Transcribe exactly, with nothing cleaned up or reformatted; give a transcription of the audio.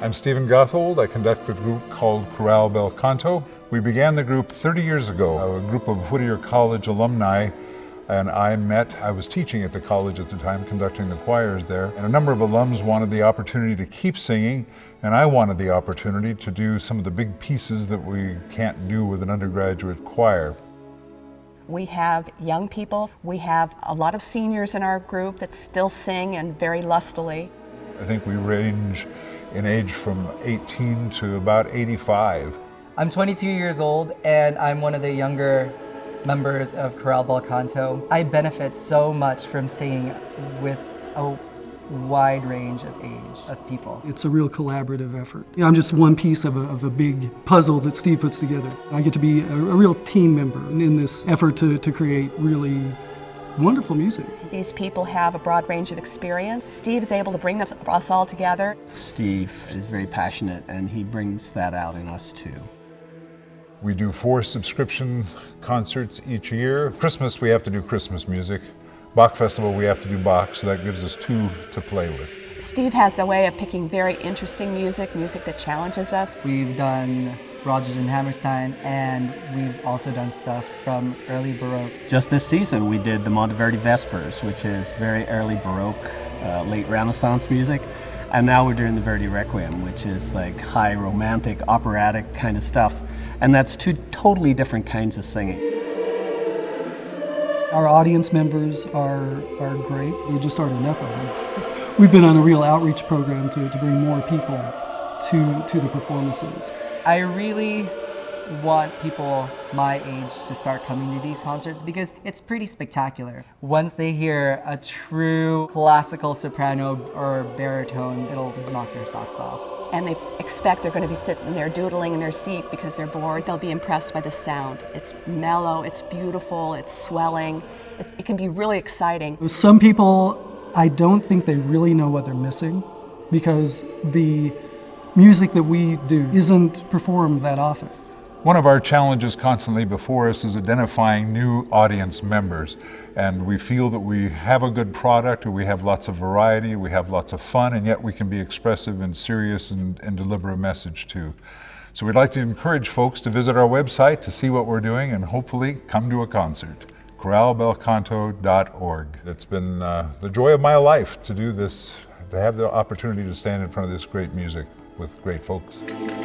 I'm Stephen Gothold. I conduct a group called Chorale Bel Canto. We began the group thirty years ago. A group of Whittier College alumni and I met. I was teaching at the college at the time, conducting the choirs there, and a number of alums wanted the opportunity to keep singing, and I wanted the opportunity to do some of the big pieces that we can't do with an undergraduate choir. We have young people. We have a lot of seniors in our group that still sing, and very lustily. I think we range in age from eighteen to about eighty-five. I'm twenty-two years old, and I'm one of the younger members of Chorale Bel Canto. I benefit so much from singing with a wide range of age of people. It's a real collaborative effort. You know, I'm just one piece of a, of a big puzzle that Steve puts together. I get to be a, a real team member in this effort to, to create really wonderful music. These people have a broad range of experience. Steve is able to bring us all together. Steve is very passionate, and he brings that out in us too. We do four subscription concerts each year. Christmas, we have to do Christmas music. Bach Festival, we have to do Bach, so that gives us two to play with. Steve has a way of picking very interesting music, music that challenges us. We've done Rodgers and Hammerstein, and we've also done stuff from early Baroque. Just this season, we did the Monteverdi Vespers, which is very early Baroque, uh, late Renaissance music. And now we're doing the Verdi Requiem, which is like high romantic, operatic kind of stuff. And that's two totally different kinds of singing. Our audience members are, are great. There just aren't enough of them. We've been on a real outreach program to, to bring more people to, to the performances. I really want people my age to start coming to these concerts because it's pretty spectacular. Once they hear a true classical soprano or baritone, it'll knock their socks off. And they expect they're going to be sitting there doodling in their seat because they're bored. They'll be impressed by the sound. It's mellow, it's beautiful, it's swelling. It's, it can be really exciting. Some people, I don't think they really know what they're missing because the music that we do isn't performed that often. One of our challenges constantly before us is identifying new audience members. And we feel that we have a good product, we have lots of variety, we have lots of fun, and yet we can be expressive and serious and, and deliver a message too. So we'd like to encourage folks to visit our website to see what we're doing and hopefully come to a concert. chorale bel canto dot org. It's been uh, the joy of my life to do this, to have the opportunity to stand in front of this great music with great folks.